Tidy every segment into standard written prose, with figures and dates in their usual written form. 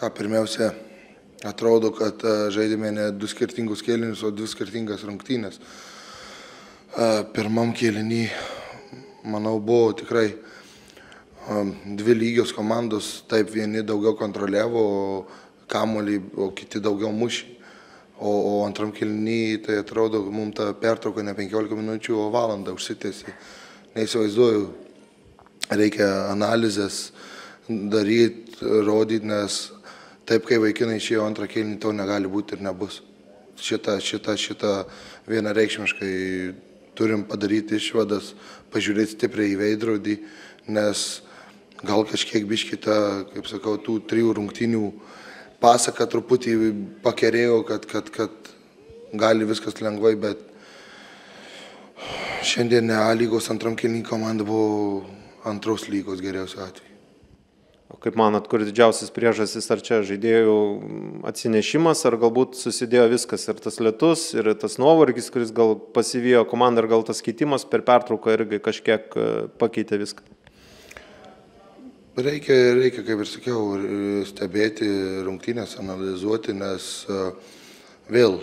Pirmiausia, atrodo, kad žaidėme ne du skirtingus kėlinius, o dvi skirtingas rungtynės. Pirmam kėlinį, manau, buvo tikrai dvi lygios komandos, taip vieni daugiau kontroliavo kamuolį, o kiti daugiau mušė. O antram kėlinį, tai atrodo, mums ta pertrauka ne 15 minučių, o valandą užsitęsė. Neįsivaizduoju, reikia analizės daryti, rodyti, nes taip, kai vaikinai išėjo antrą kėlinį, to negali būti ir nebus. Šitą vienareikšmiškai turim padaryti išvadas, pažiūrėti stipriai į veidrodį, nes gal kažkiek biškita, kaip sakau, tų 3 rungtynių pasaka truputį pakerėjo, kad gali viskas lengvai, bet šiandien A lygos antram kėlinį komanda buvo antros lygos geriausiu atveju. O kaip manot, kur didžiausias priežastis, ar čia žaidėjų atsinešimas, ar galbūt susidėjo viskas, ir tas lietus, ir tas nuovargis, kuris gal pasivijo komandą, ir gal tas keitimas per pertrauką irgi kažkiek pakeitė viską? Reikia, kaip ir sakiau, stebėti rungtynės, analizuoti, nes vėl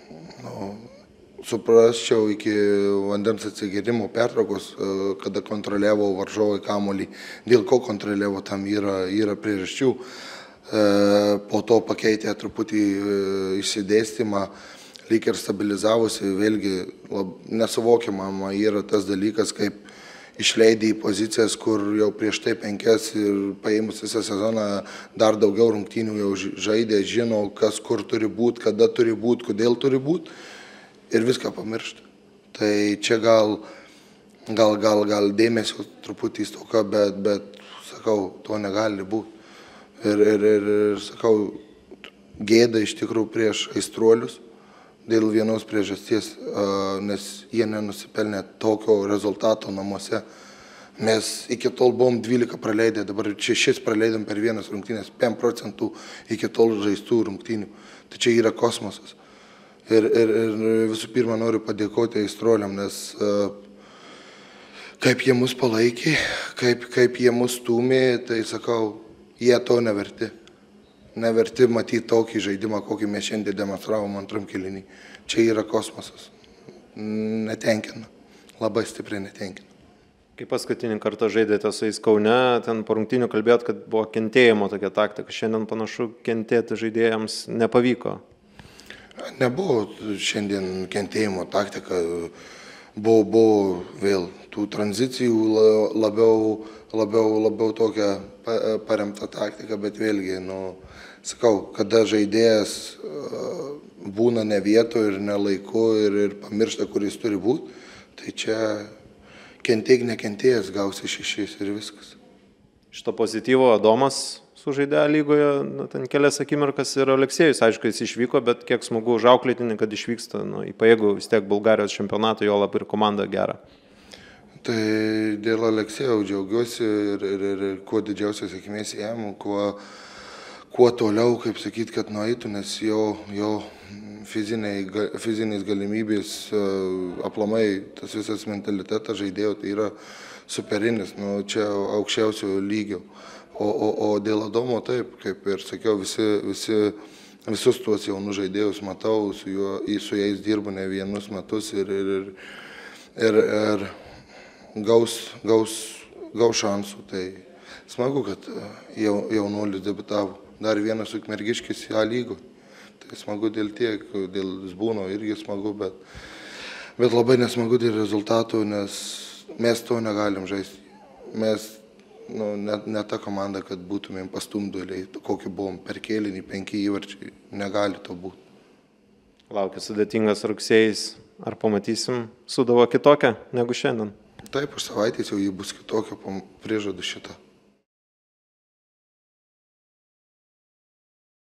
suprasčiau iki vandens atsigėrimo pertraukos, kada kontroliavo varžovai kamuolį, dėl ko kontroliavo, tam yra priežasčių. Po to pakeitė truputį išsidėstymą, lyg ir stabilizavosi, vėlgi nesuvokiama yra tas dalykas, kaip išleidė į pozicijas, kur jau prieš tai 5 ir paėmus visą sezoną dar daugiau rungtynių jau žaidė, žino, kas kur turi būti, kada turi būti, kodėl turi būti. Ir viską pamiršta. Tai čia gal dėmesio truputį stoka, bet sakau, to negali būti. Ir sakau, gėda iš tikrųjų prieš aistruolius dėl vienos priežasties, nes jie nenusipelnė tokio rezultato namuose. Mes iki tol buvom 12 praleidę, dabar 6 praleidom per vienas rungtynės, 5% iki tol žaistų rungtynių. Tai čia yra kosmosas. Ir visų pirma noriu padėkoti aistruoliam, nes kaip jie mus palaikė, kaip jie mus stūmė, tai sakau, jie to neverti. Neverti matyti tokį žaidimą, kokį mes šiandien demonstravom antram kėlinį. Čia yra kosmosas. Netenkina. Labai stipriai netenkina. Kai paskutinį kartą žaidėte su jais Kaune, ten po rungtynių kalbėjot, kad buvo kentėjimo tokia taktika. Šiandien panašu kentėti žaidėjams nepavyko. Nebuvo šiandien kentėjimo taktika, buvo vėl tų tranzicijų labiau tokia paremta taktika, bet vėlgi, sakau, kada žaidėjas būna ne vietoje ir ne laiku ir pamiršta, kur jis turi būti, tai čia kentėk nekentėjęs gausi 6 ir viskas. Šito pozityvo Adomas sužaidė lygoje, ten kelias akimirkas, ir Aleksėjus, aišku, jis išvyko, bet kiek smagu už auklėtinį, kad išvyksta į pajėgų vis tiek Bulgarijos čempionatą, jo lab ir komanda gera. Tai dėl Aleksėjaus džiaugiuosi ir kuo didžiausios sėkmės jam, kuo toliau, kaip sakyti, kad nueitų, nes jo fiziniais galimybės, aplamai tas visas mentalitetas žaidėjo, tai yra superinis, čia aukščiausio lygio. O dėl Adomo taip, kaip ir sakiau, visus tuos jaunus žaidėjus matau, su jais dirbu ne vienus metus ir gaus šansų. Tai smagu, kad jaunuolis debutavo. Dar vienas Ukmergiškis į A lygų. Tai smagu dėl tiek, dėl Zbūno irgi smagu, bet labai nesmagu dėl rezultatų, nes mes to negalim žaisti. Mes ne ta komanda, kad būtumėm pastumduoliai, kokį buvom per kėlinį, 5 įvarčiai, negali to būti. Laukia sudėtingas rugsėjis, ar pamatysim Sūduvą kitokią negu šiandien? Taip, už savaitės jau jį bus kitokio, priežadu šitą.